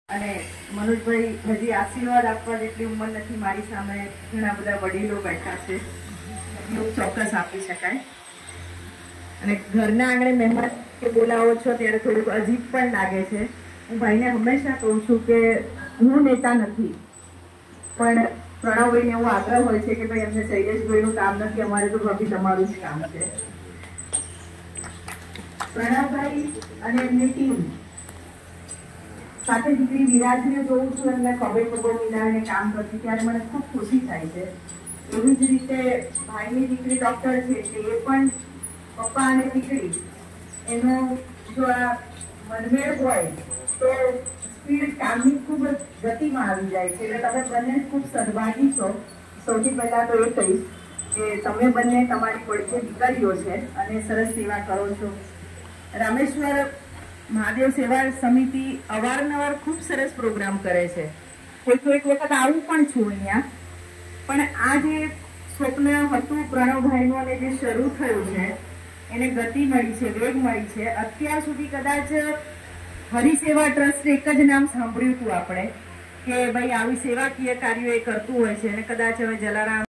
અને મનોજભાઈ હજી આશીર્વાદ આપવા જેટલી ઉંમર નથી, મારી સામે ઘણા બધા વડીલો બેઠા છે, એવું ચોક્કસ આપી શકાય. અને ઘરના આંગણે મહેમાન કે બોલાવો છો ત્યારે થોડુંક અજીબ પણ લાગે છે. હું ભાઈને હંમેશા કહું છું કે હું નેતા નથી, પણ પ્રણવભાઈને એવો આગ્રહ હોય છે કે ભાઈ અમને શૈલેષભાઈનું કામ નથી, અમારે તો ભાભી તમારું જ કામ છે. પ્રણવભાઈ અને એમની ટીમ સાથે દીકરી વિરાજને જોઉં છું, એમને ખભે ખભો મિલાવીને કામ કરતી, ત્યારે મને ખૂબ ખુશી થાય છે. એવી જ રીતે ભાઈની દીકરી ડોક્ટર છે કે એ પણ પપ્પા અને દીકરી એનો જો આ મનમેળ હોય તો સ્પીડ કામની ખૂબ ગતિમાં આવી જાય છે. એટલે તમે બંને ખૂબ સદભાગી છો. સૌથી પહેલા તો એ કહીશ કે તમે બંને તમારી પડખે દીકરીઓ છે અને સરસ સેવા કરો છો. રામેશ્વર મહાદેવ સેવા સમિતિ અવારનવાર ખૂબ સરસ પ્રોગ્રામ કરે છે. કોઈક વખત આવું પણ છું અહીંયા, પણ આ જે સ્વપ્ન હતું પ્રણવભાઈનું અને જે શરૂ થયું છે એને ગતિ મળી છે, વેગ મળી છે. અત્યાર સુધી કદાચ હરિસેવા ટ્રસ્ટ એક જ નામ સાંભળ્યું હતું આપણે કે ભાઈ આવી સેવાકીય કાર્યો એ કરતું હોય છે, અને કદાચ હવે જલારામ